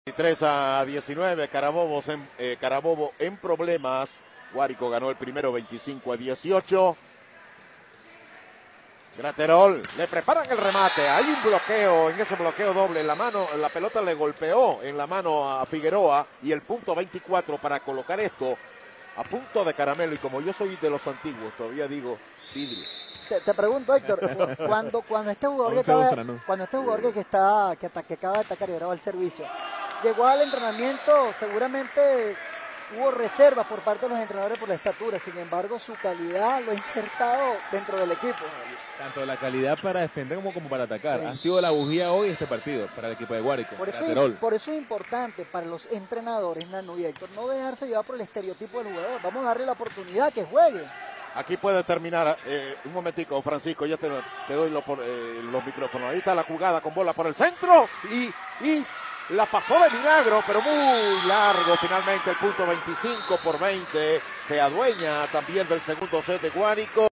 23-19, Carabobo en problemas. Guárico ganó el primero 25-18. Graterol, le preparan el remate, hay un bloqueo, en ese bloqueo doble, la pelota le golpeó en la mano a Figueroa y el punto 24 para colocar esto a punto de caramelo. Y como yo soy de los antiguos, todavía digo vidrio. Te pregunto, Héctor, cuando este jugador que acaba de atacar y ahora va al servicio, llegó al entrenamiento, seguramente hubo reservas por parte de los entrenadores por la estatura, sin embargo su calidad lo ha insertado dentro del equipo. Tanto la calidad para defender como para atacar. Sí. Ha sido la bujía hoy este partido para el equipo de Guárico. Por eso es importante para los entrenadores, Nano y Héctor, no dejarse llevar por el estereotipo del jugador. Vamos a darle la oportunidad que juegue. Aquí puede terminar, un momentico, Francisco, ya te doy los micrófonos. Ahí está la jugada con bola por el centro y la pasó de milagro, pero muy largo. Finalmente el punto 25-20 se adueña también del segundo set de Guárico.